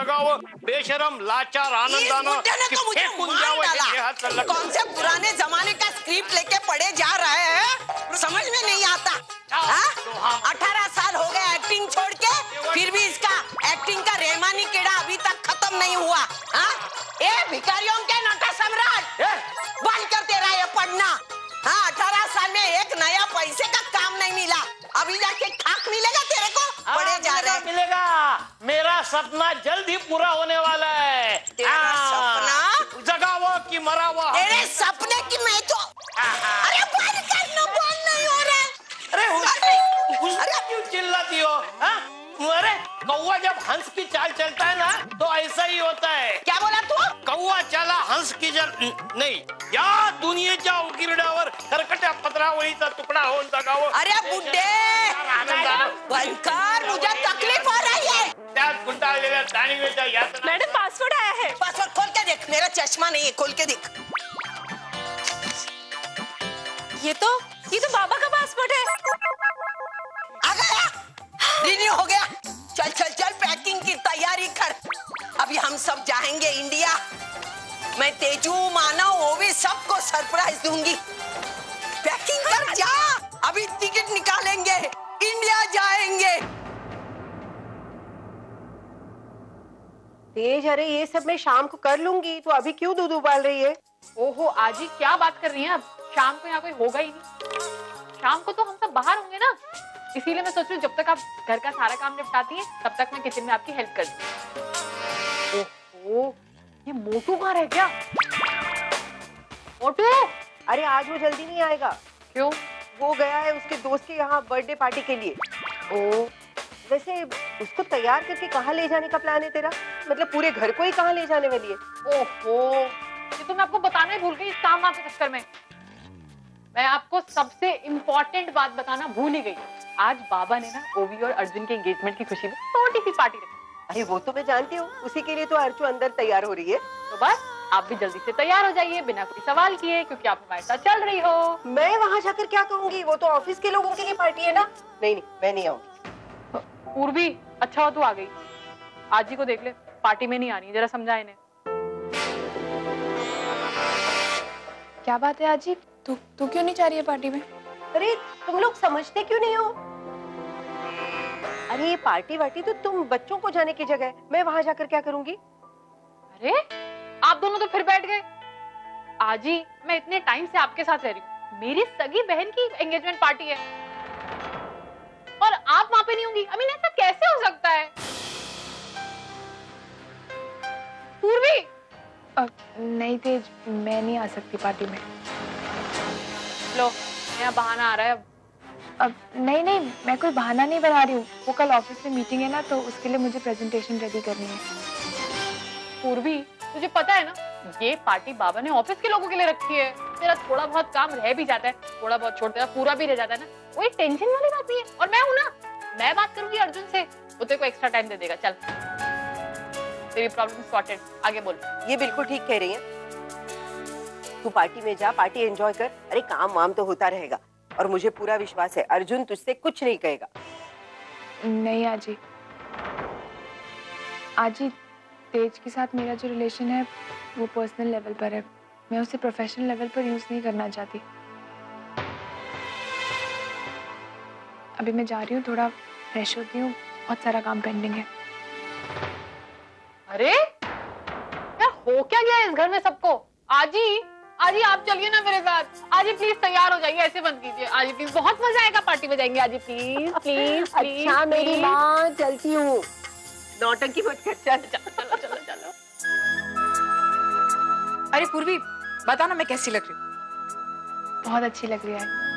जगावं, बेशरम लाचार आनंदानं कि फेकून द्यावं हे देहाचं लग्न। कौन से पुराने जमाने का स्क्रिप्ट लेके पढ़े जा रहे हैं, समझ में नहीं आता। 18 साल हो गए एक्टिंग छोड़ के, फिर भी इसका एक्टिंग का रहमानी कीड़ा अभी तक खत्म नहीं हुआ। ए भिखारियों के नटा सम्राट, बंद कर तेरा ये पढ़ना। 18 साल में एक नया पैसे का काम नहीं मिला, अभी जाके खाक मिलेगा तेरे को। पढ़े जा रहे मिलेगा। मेरा सपना जल्द ही पूरा होने वाला है। सपना जगावो कि मरावो। तेरे सपने की मैं तो अरे बंद करना, बोल नहीं हो रहा। अरे क्यों चिल्लाती हो? अरे कौवा जब हंस की चाल चलता है ना तो ऐसा ही होता है। क्या बोला तू? कौवा चला हंस की नाही, या दुनियेच्या उकिरड्यावर खरकट्या पत्रावळीचा तुकडा होऊन जगावं। अरे बुड्ढे बंद कर, मुझे तकलीफ हो रही है। त्यात गुंडाळलेल्या जाणीवेच्या यातना। मैडम पासवर्ड आया है। पासवर्ड खोल के देख, मेरा चश्मा नहीं है, खोल के देख। ये तो बाबा का पासपोर्ट है। आ गया, रिन्यू हो गया। चल चल चल, पैकिंग की तैयारी कर, अभी हम सब जाएंगे इंडिया। मैं तेजू मानव वो भी सबको सरप्राइज दूंगी। पैकिंग कर जा, अभी टिकट निकालेंगे, इंडिया जाएंगे। तेज, अरे ये सब मैं शाम को कर लूंगी, तो अभी क्यों दूध उबाल रही है? ओहो आजी, क्या बात कर रही हैं? अब शाम को यहाँ कोई होगा ही नहीं। शाम को तो हम सब बाहर होंगे ना, इसीलिए मैं सोच रही हूँ जब तक आप घर का सारा काम निपटाती हैं तब तक मैं किचन में आपकी हेल्प कर दूँ। ओहो, ये मोटू कहाँ रह गया? मोटू, अरे आज वो जल्दी नहीं आएगा। क्यों? वो गया है उसके दोस्त के यहाँ बर्थडे पार्टी के लिए। ओ, वैसे उसको तैयार करके कहाँ ले जाने का प्लान है तेरा? मतलब पूरे घर को ही कहाँ ले जाने वाली है? ओहो, ये तो मैं आपको बताना ही भूल गई इस काम के चक्कर में। मैं आपको सबसे इम्पोर्टेंट बात बताना भूल ही गई। आज बाबा ने ना ओवी और अर्जुन के एंगेजमेंट की खुशी में छोटी सी पार्टी रखी। अरे वो तो मैं जानती हूँ, उसी के लिए तो अर्चू अंदर तैयार हो रही है। तो बस आप भी जल्दी से तैयार हो जाइए बिना कोई सवाल किए, क्योंकि आप हमारे साथ चल रही हो। मैं वहाँ जाकर क्या कहूँगी? वो तो ऑफिस के लोगों के लिए पार्टी है ना। नहीं, मैं नहीं आऊंगी। पूर्वी, अच्छा हो तू आ गई। आज ही को देख ले, पार्टी में नहीं आनी, जरा समझा इन्हें। क्या बात है आजी, तू क्यों नहीं जा रही है पार्टी में? अरे तुम लोग समझते क्यों नहीं हो? अरे ये पार्टी वार्टी तो तुम बच्चों को जाने की जगह है, मैं वहां जाकर क्या करूंगी? अरे आप दोनों तो फिर बैठ गए। आजी, मैं इतने टाइम से आपके साथ रह रही हूँ, मेरी सगी बहन की एंगेजमेंट पार्टी है और आप वहां पे नहीं होंगी। I mean, ऐसा कैसे हो सकता है? पूर्वी, नहीं तेज, मैं नहीं आ सकती पार्टी में। लो, यहाँ बहाना आ रहा है अब नहीं, मैं कोई बहाना नहीं बना रही हूँ। वो कल ऑफिस में मीटिंग है ना, तो उसके लिए मुझे प्रेजेंटेशन रेडी करनी है। पूर्वी, तुझे पता है ना, ये पार्टी बाबा ने ऑफिस के लोगों के लिए रखी है। तेरा थोड़ा बहुत काम रह भी जाता है, थोड़ा बहुत छोड़ तेरा पूरा भी रह जाता है ना, वो एक टेंशन वाली बात नहीं है। और मैं हूं ना, मैं बात करूंगी अर्जुन से, वो तेरे को एक्स्ट्रा टाइम दे देगा। चल, तेरी प्रॉब्लम सॉर्टेड, आगे बोल। ये बिल्कुल ठीक कह रही है, तू पार्टी में जा, पार्टी एंजॉय कर। अरे काम वाम तो होता रहेगा, और मुझे पूरा विश्वास है अर्जुन तुझसे कुछ नहीं कहेगा। नहीं आजी, आजी तेज के साथ मेरा जो रिलेशन है वो पर्सनल लेवल पर है, मैं उसे प्रोफेशनल लेवल पर यूज नहीं करना चाहती। अभी मैं जा रही हूँ, थोड़ा फ्रेश होती हूँ, बहुत सारा काम पेंडिंग है। अरे यार, हो क्या गया इस घर में सबको? आजी, आजी आप चलिए ना मेरे साथ। आजी प्लीज तैयार हो जाइए, ऐसे बंद कीजिए। आजी प्लीज, बहुत मजा आएगा, पार्टी में जाएंगे। आजी प्लीज प्लीज प्लीज। अच्छा मेरी माँ, चलती हूँ, नौटंकी मत कर। चलो चलो चलो। अरे पूर्वी, बताओ ना मैं कैसी लग रही हूँ? बहुत अच्छी लग रही है।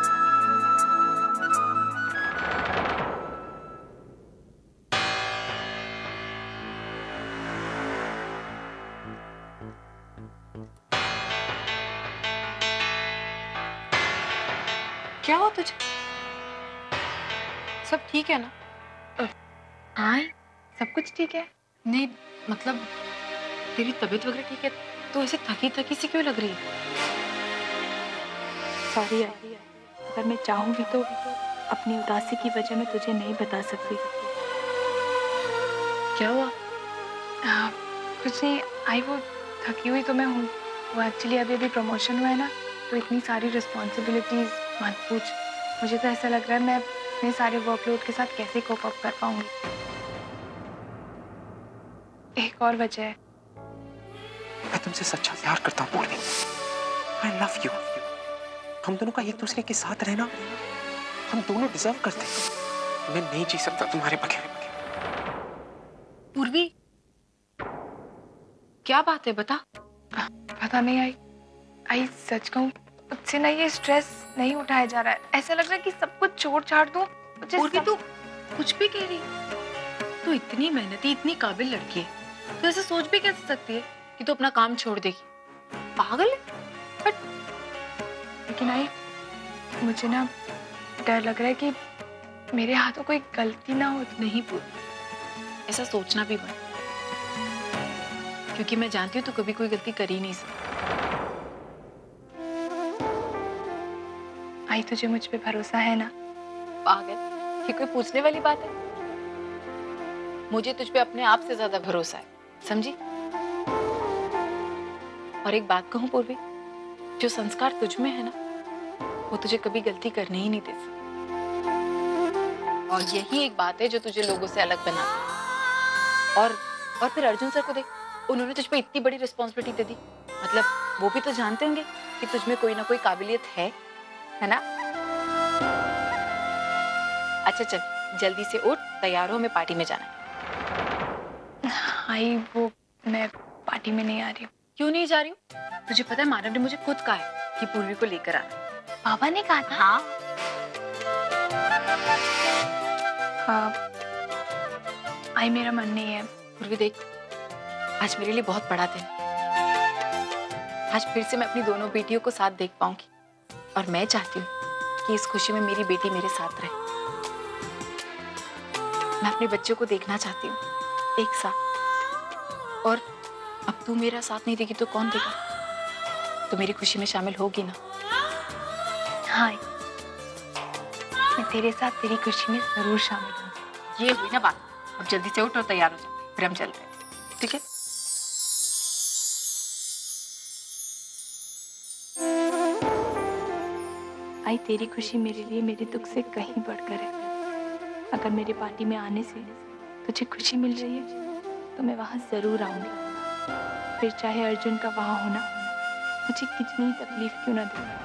क्या हो तुझे? सब ठीक है ना? हाँ, सब कुछ ठीक है। नहीं मतलब तेरी तबीयत वगैरह ठीक है? तो ऐसे थकी थकी सी क्यों लग रही है? सॉरी यार, अगर मैं चाहूँ भी तो अपनी उदासी की वजह मैं तुझे नहीं बता सकती। क्या हुआ? कुछ नहीं आई, वो थकी हुई तो मैं हूँ। वो एक्चुअली अभी अभी प्रमोशन हुआ है ना, तो इतनी सारी रिस्पॉन्सिबिलिटीज मत पूछ। मुझे तो ऐसा लग रहा है मैं अपने सारे वर्कलोड के साथ कैसे कोप अप कर पाऊंगी। एक और वजह है, मैं तुमसे सच्चा प्यार करता हूँ पूर्वी। I love you. हम दोनों का एक दूसरे के साथ रहना हम दोनों डिजर्व करते हैं। मैं नहीं जी सकता तुम्हारे बगैर। पूर्वी, क्या बात है, बता। पता नहीं आई सच कहूँ मुझसे ना ये स्ट्रेस नहीं उठाया जा रहा है। ऐसा लग रहा है कि सब कुछ छोड़ छाड़ दूँ। पूर्वी तू कुछ भी कह रही, तू इतनी मेहनती इतनी काबिल लड़की है, तू ऐसे सोच भी कैसे सकती है कि तू अपना काम छोड़ देगी? पागल है। लेकिन आई मुझे ना डर लग रहा है कि मेरे हाथों कोई गलती ना हो। नहीं पूर्वी, ऐसा सोचना भी बंद, क्योंकि मैं जानती हूँ तू कभी कोई गलती कर ही नहीं सकती। आई तुझे मुझ पे भरोसा है ना? पागल, ये कोई पूछने वाली बात है? मुझे तुझ पे अपने आप से ज्यादा भरोसा है, समझी? और एक बात कहूँ पूर्वी, जो संस्कार तुझ में है ना, वो तुझे कभी गलती करने ही नहीं दे सकते। और यही एक बात है जो तुझे लोगों से अलग बनाती है। और फिर अर्जुन सर को देख, उन्होंने तुझ पे इतनी बड़ी रिस्पॉन्सिबिलिटी दे दी, मतलब वो भी तो जानते होंगे कि तुझ में कोई ना कोई काबिलियत है ना? अच्छा चल, जल्दी से उठ, तैयार हो, हमें पार्टी में जाना है। आई वो मैं पार्टी में नहीं आ रही हूँ। क्यों नहीं जा रही हूँ? तुझे पता है मानव ने मुझे खुद कहा है कि पूर्वी को लेकर आना। पापा ने कहा था? हाँ। आई मेरा मन नहीं है। पूर्वी देख, आज मेरे लिए बहुत बड़ा दिन। आज फिर से मैं अपनी दोनों बेटियों को साथ देख पाऊंगी, और मैं चाहती हूँ कि इस खुशी में मेरी बेटी मेरे साथ रहे। मैं अपने बच्चों को देखना चाहती हूँ एक साथ, और अब तू मेरा साथ नहीं देगी तो कौन देगा? तो मेरी खुशी में शामिल होगी ना? हाँ, मैं तेरे साथ तेरी खुशी में जरूर शामिल हूँ। ये हुई ना बात। अब जल्दी से उठ और तैयार हो जा, फिर हम चलते हैं, ठीक है? आई तेरी खुशी मेरे लिए मेरे दुख से कहीं बढ़कर है। अगर मेरे पार्टी में आने से तुझे खुशी मिल रही है तो मैं वहां जरूर आऊंगी, फिर चाहे अर्जुन का वहां होना मुझे कितनी तकलीफ क्यों ना दे।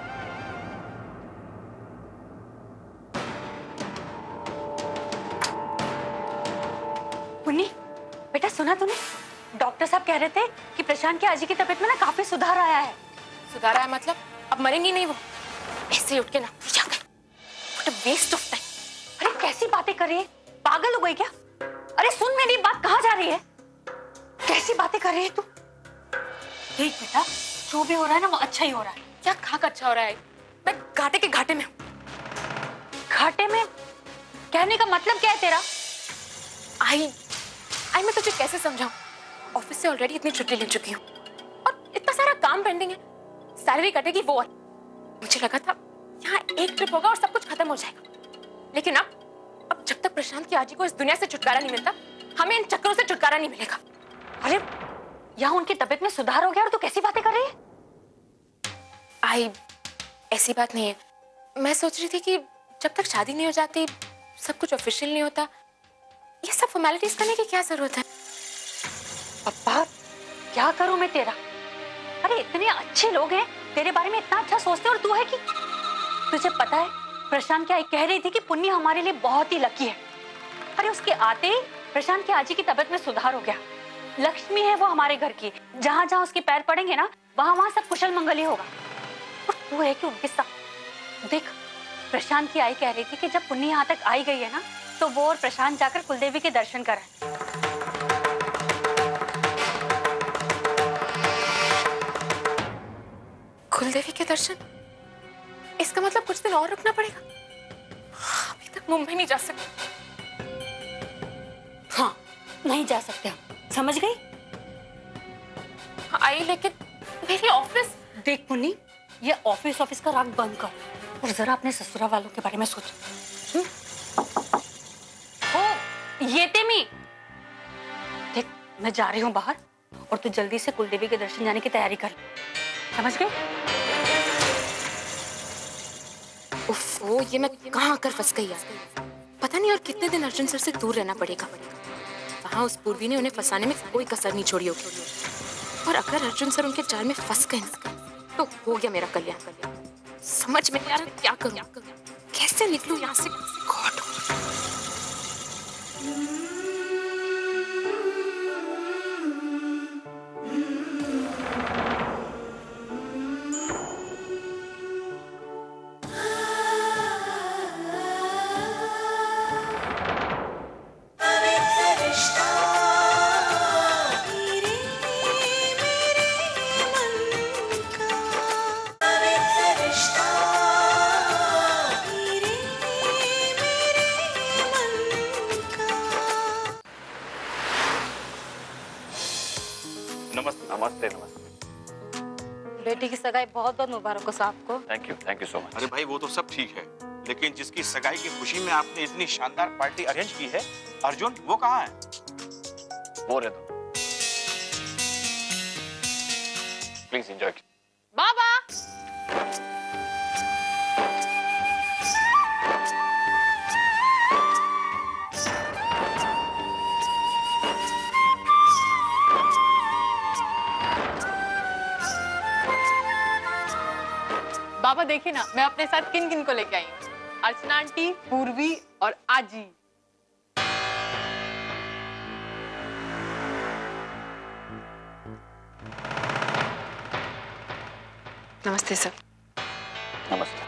पुन्नी, बेटा सुना तूने? डॉक्टर साहब कह रहे थे कि प्रशांत की आजी की तबीयत में ना काफी सुधार आया है। सुधार आया मतलब? अब मरेंगी नहीं वो? ऐसे ही उठ के ना वेस्ट ऑफ टाइम। अरे कैसी बातें कर रही है, पागल हो गई क्या? अरे सुन, मेरी बात कहाँ जा रही है? कैसी बातें कर रही है तू? देख बेटा, जो भी हो रहा है ना वो अच्छा ही हो रहा है। क्या खाक अच्छा हो रहा है? मैं घाटे के घाटे में हूँ। घाटे में? कहने का मतलब क्या है तेरा? आई मैं तुझे कैसे समझाऊं? ऑफिस से ऑलरेडी इतनी छुट्टी ले चुकी हूँ और इतना सारा काम पेंडिंग है। सैलरी कटेगी वो, और मुझे लगा था यहाँ एक ट्रिप होगा और सब कुछ खत्म हो जाएगा, लेकिन अब जब तक प्रशांत की आजी को इस दुनिया से छुटकारा नहीं मिलता, हमें इन चक्करों से छुटकारा नहीं मिलेगा। अरे यहाँ उनकी तबीयत में सुधार हो गया और तू कैसी बातें कर रही है? आई ऐसी बात नहीं है। मैं सोच रही थी कि जब तक शादी नहीं हो जाती, सब कुछ ऑफिशियल नहीं होता, ये सब फॉर्मेलिटीज करने की क्या जरूरत है? पप्पा, क्या करूं मैं तेरा? अरे इतने अच्छे लोग हैं, तेरे बारे में इतना अच्छा सोचते हैं, और तू है कि तुझे पता है प्रशांत की आई कह रही थी कि पुन्नी हमारे लिए बहुत ही लकी है। अरे उसके आते ही प्रशांत की आजी की तबीयत में सुधार हो गया। लक्ष्मी है वो हमारे घर की, जहां जहां उसके पैर पड़ेंगे ना वहां वहां सब कुशल मंगल ही होगा। और तू है कि उनके साथ देख, प्रशांत की आई कह रही थी कि जब पुन्नी यहाँ तक आई गई है ना, तो वो और प्रशांत जाकर कुलदेवी के दर्शन कराएं। कुलदेवी के दर्शन? इसका मतलब कुछ दिन और रुकना पड़ेगा। अभी तक मुंबई नहीं जा सकते। हाँ, नहीं जा सकते हम, समझ गई? आई लेकिन मेरी ऑफिस। देख पुन्नी, ये ऑफिस का राग बंद कर और जरा अपने ससुराल वालों के बारे में सोच। ओ, ये तेमी देख, मैं जा रही हूँ बाहर और तू जल्दी से कुलदेवी के दर्शन जाने की तैयारी कर, समझ गए? ओफो, ये मैं कहाँ आकर फंस गई यार। पता नहीं और कितने दिन अर्जुन सर से दूर रहना पड़ेगा। वहाँ उस पूर्वी ने उन्हें फंसाने में कोई कसर नहीं छोड़ी होगी। और अगर अर्जुन सर उनके जाल में फंस गए ना तो हो गया मेरा कल्याण। समझ में नहीं आ रहा क्या करूं, कैसे निकलूं यहाँ से। गॉड। नमस्ते नमस्ते। बेटी की सगाई बहुत बहुत मुबारक हो साहब को। Thank you so much. अरे भाई वो तो सब ठीक है, लेकिन जिसकी सगाई की खुशी में आपने इतनी शानदार पार्टी अरेंज की है, अर्जुन वो कहाँ है? वो रहे तुम। Please enjoy. बाबा बाबा देखिए ना, मैं अपने साथ किन किन को लेके आई हूँ। अर्चना आंटी, पूर्वी और आजी। नमस्ते सर। नमस्ते।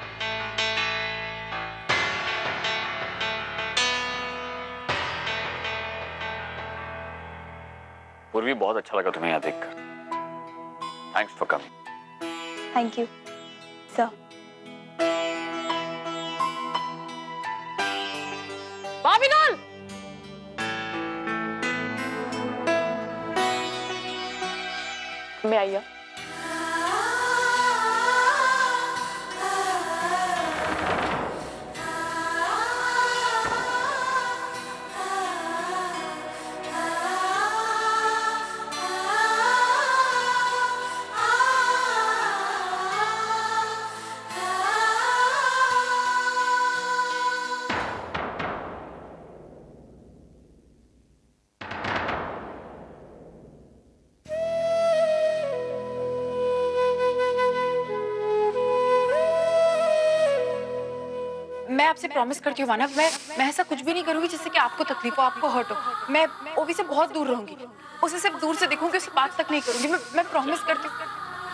पूर्वी, बहुत अच्छा लगा तुम्हें यहाँ देखकर। Thanks for coming. Thank you sir. भाभी डॉल, मैं आई हूँ। मैं आपसे प्रॉमिस करती हूँ मानव, मैं ऐसा कुछ भी नहीं करूंगी जिससे कि आपको तकलीफ हो, आपको हर्ट हो। मैं ओवी से बहुत दूर रहूंगी, उसे सिर्फ दूर से देखूंगी, उसे बात तक नहीं करूंगी। मैं प्रॉमिस करती हूँ।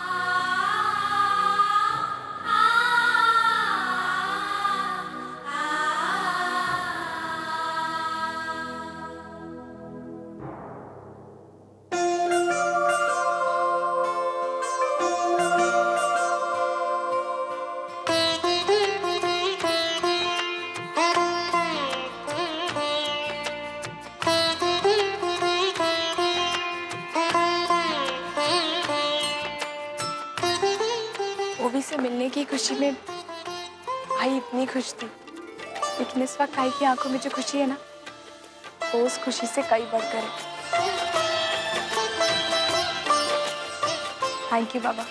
ओवी से मिलने की खुशी में आई इतनी खुश थी, लेकिन इस वक्त आई की आंखों में जो खुशी है ना, वो उस खुशी से कई बढ़कर है। थैंक यू बाबा।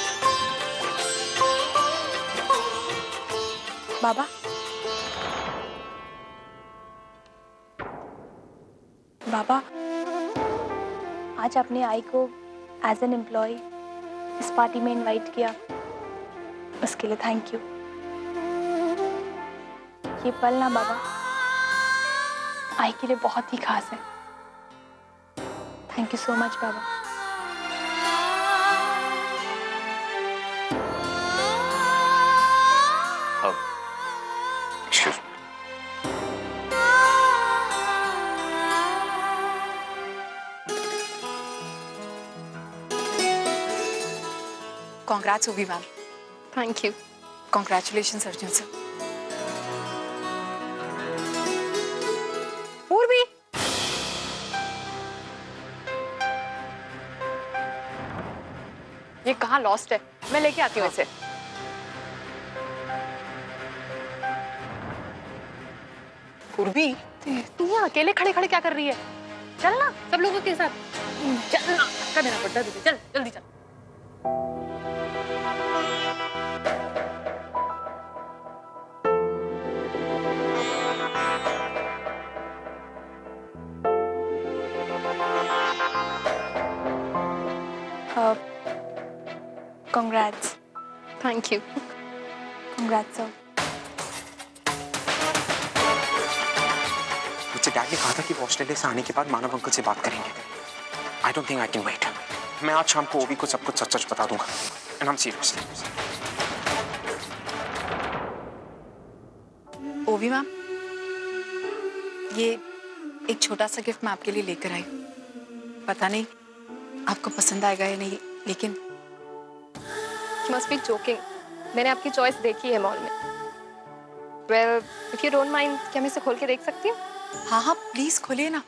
बाबा, बाबा, आज आपने आई को एज एन एम्प्लॉय इस पार्टी में इनवाइट किया, उसके लिए थैंक यू। ये पल ना बाबा आई के लिए बहुत ही खास है। थैंक यू सो मच बाबा। Excuse me. Congrats Ovi ma'am. Thank you. Congratulations Arjun sir. Purvi, ये कहाँ लॉस्ट है, मैं लेके आती हूँ इसे। पूर्वी, तू यहाँ अकेले खड़े खड़े क्या कर रही है? चल ना सब लोगों के साथ। चल ना, धक्का देना पड़ता है तुझे। चल जल्दी चल। Congrats. Thank you. Congrats sir. मुझे डैड ने कहा था कि वो ऑस्ट्रेलिया से आने के बाद मानव अंकल से बात करेंगे। I don't think I can wait. मैं आज शाम को ओवी को सब कुछ सच सच बता दूंगा। And I am serious. Ovi ma'am, ये एक छोटा सा गिफ्ट मैं आपके लिए लेकर आई हूँ। पता नहीं आपको पसंद आएगा या नहीं, लेकिन मस्ट बी जोकिंग। मैंने आपकी चॉइस देखी है मॉल में। Well, if you don't mind, क्या मैं इसे खोल के देख सकती हूँ? हाँ हाँ प्लीज खोलिए ना।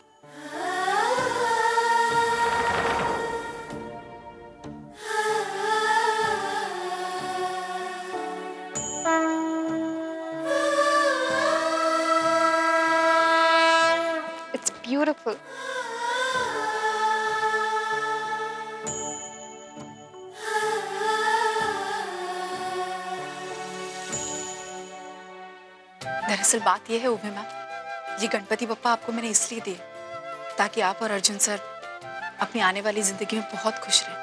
It's beautiful. दरअसल बात यह है ओवी मैम, ये गणपति बप्पा आपको मैंने इसलिए दिए ताकि आप और अर्जुन सर अपनी आने वाली जिंदगी में बहुत खुश रहें।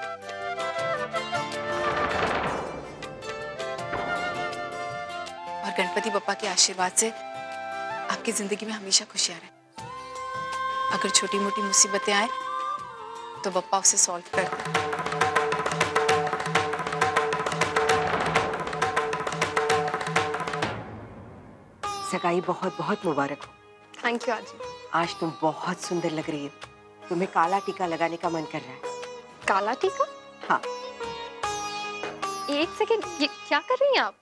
और गणपति बप्पा के आशीर्वाद से आपकी जिंदगी में हमेशा खुशियां रहें। अगर छोटी मोटी मुसीबतें आए तो बप्पा उसे सॉल्व कर दें। सगाई बहुत बहुत मुबारक हो। थैंक यू आजी। आज तुम बहुत सुंदर लग रही हो। तुम्हें काला टीका लगाने का मन कर रहा है। काला टीका? हाँ। एक सेकेंड, ये क्या कर रही हैं आप?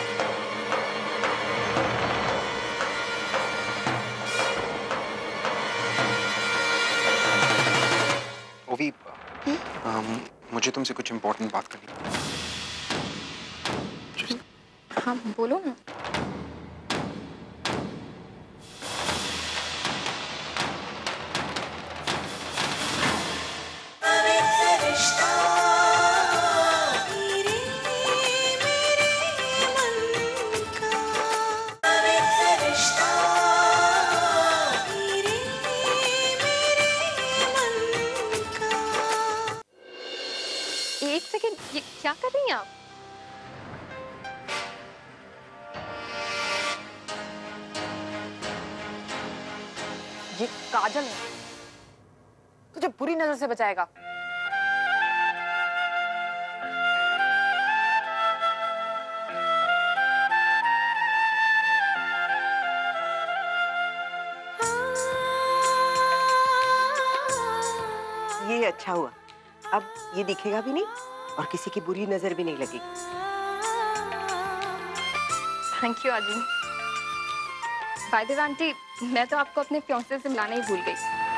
ओवी, मुझे तुमसे कुछ इम्पोर्टेंट बात करनी है। हाँ बोलो ना। एक सेकेंड, ये क्या कर रही हैं आप? ये काजल है, तुझे बुरी नजर से बचाएगा। ये अच्छा हुआ, अब ये दिखेगा भी नहीं और किसी की बुरी नजर भी नहीं लगेगी। थैंक यू आजी। बाय द वे आंटी, मैं तो आपको अपने फियांसे से मिलाना ही भूल गई।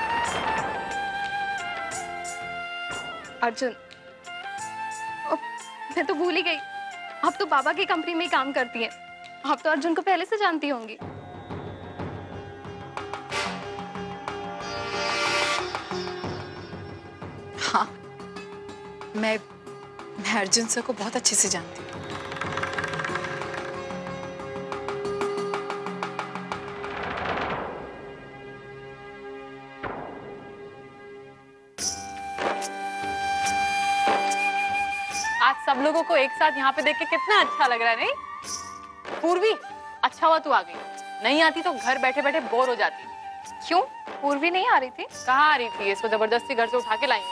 अर्जुन, मैं तो भूल ही गई, आप तो बाबा की कंपनी में ही काम करती हैं। आप तो अर्जुन को पहले से जानती होंगी। हाँ, मैं अर्जुन सर को बहुत अच्छे से जानती हूँ। आज सब लोगों को एक साथ यहाँ पे देख के कितना अच्छा लग रहा है, नहीं? पूर्वी, अच्छा हुआ तू आ गई। नहीं आती तो घर बैठे बैठे बोर हो जाती। क्यों? पूर्वी नहीं आ रही थी? कहाँ आ रही थी? इसको जबरदस्ती घर से उठा के लाई।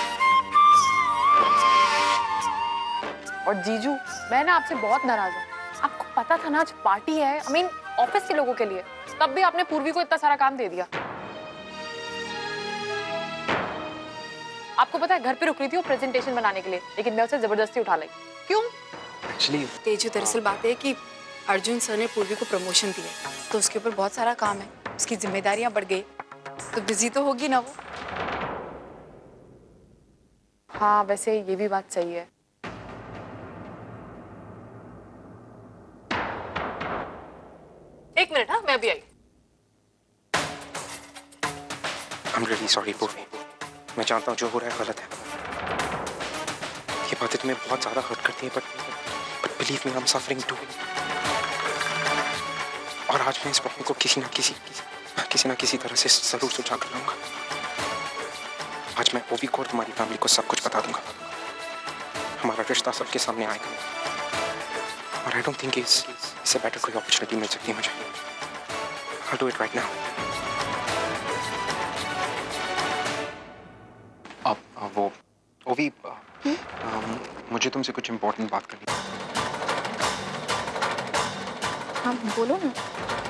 और जीजू, मैं ना आपसे बहुत नाराज हूँ। आपको पता था ना आज पार्टी है, आई मीन ऑफिस के लोगों के लिए, तब भी आपने पूर्वी को इतना सारा काम दे दिया। आपको पता है घर पे रुक रही थी वो प्रेजेंटेशन बनाने के लिए, लेकिन मैं उसे जबरदस्ती उठा लाई। क्यों? एक्चुअली तेजू, दरअसल बात है कि अर्जुन सर ने पूर्वी को प्रमोशन दिया, तो उसके ऊपर बहुत सारा काम है, उसकी जिम्मेदारियां बढ़ गई, तो बिजी तो होगी ना वो। हाँ, वैसे ये भी बात सही है। एक मिनट, हाँ मैं भी आई। I'm really sorry, पूर्वी। मैं जानता हूँ जो हो रहा है गलत है। ये बातें तुम्हें बहुत ज्यादा हर्ट करती हैं, but believe me, I am suffering too. और आज मैं इस प्रॉब्लम को किसी ना किसी तरह से जरूर सुलझा कर लूंगा। आज मैं ओवी को और तुम्हारी फैमिली को सब कुछ बता दूंगा। हमारा रिश्ता सबके सामने आएगा और आई डोंट थिंक इससे बेटर कोई अपॉर्चुनिटी मिल सकती है मुझे। I'll do it right now. अब वो ओवी, मुझे तुमसे कुछ इम्पोर्टेंट बात करनी है। हाँ बोलो ना।